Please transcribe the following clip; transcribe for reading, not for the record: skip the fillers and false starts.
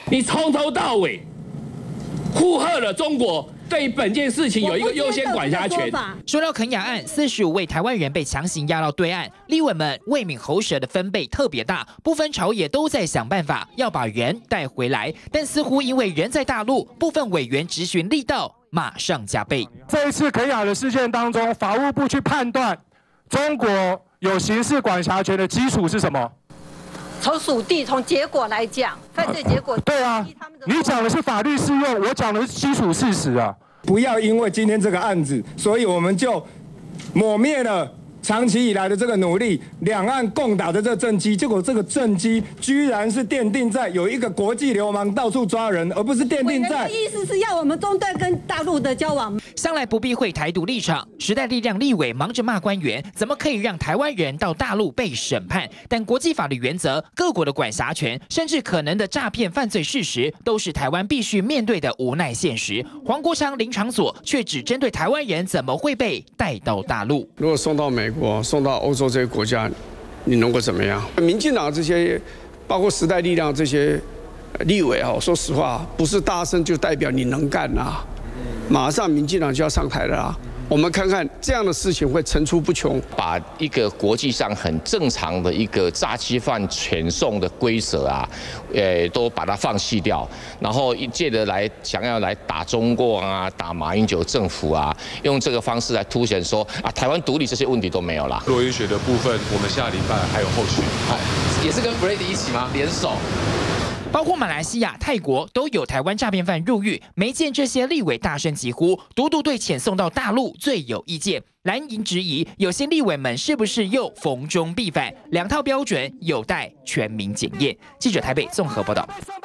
你从头到尾附和了中国。 对于本件事情有一个优先管辖权。 说到肯亚案，45位台湾人被强行押到对岸，立委们为免喉舌的分贝特别大，部分朝野都在想办法要把人带回来，但似乎因为人在大陆，部分委员质询力道马上加倍。 这一次肯亚的事件当中，法务部去判断中国有刑事管辖权的基础是什么？ 从属地，从结果来讲，犯罪结果。 对啊，你讲的是法律适用，我讲的是基础事实啊。 不要因为今天这个案子，所以我们就抹灭了长期以来的这个努力，两岸共打的这个政绩，结果这个政绩居然是奠定在有一个国际流氓到处抓人，而不是奠定在。 意思是要我们中断跟大陆的交往。 向来不避讳台独立场，时代力量立委忙着骂官员，怎么可以让台湾人到大陆被审判？但国际法律原则、各国的管辖权，甚至可能的诈骗犯罪事实，都是台湾必须面对的无奈现实。黄国昌林场所却只针对台湾人怎么会被带到大陆。 如果送到美国、送到欧洲这些国家，你能够怎么样？民进党这些，包括时代力量这些立委啊，说实话，不是大声就代表你能干啊。马上民进党就要上台了啊！我们看看这样的事情会层出不穷。 把一个国际上很正常的一个诈欺犯遣送的规则啊，都把它放弃掉，然后一借着想要来打中国啊，打马英九政府啊，用这个方式来凸显说啊，台湾独立这些问题都没有了。 罗云雪的部分，我们下礼拜还有后续， 也是跟 Brady 一起吗？联手。 包括马来西亚、泰国都有台湾诈骗犯入狱，没见这些立委大声疾呼，独独对遣送到大陆最有意见。蓝营质疑有些立委们是不是又逢中必反，两套标准有待全民检验。记者台北综合报道。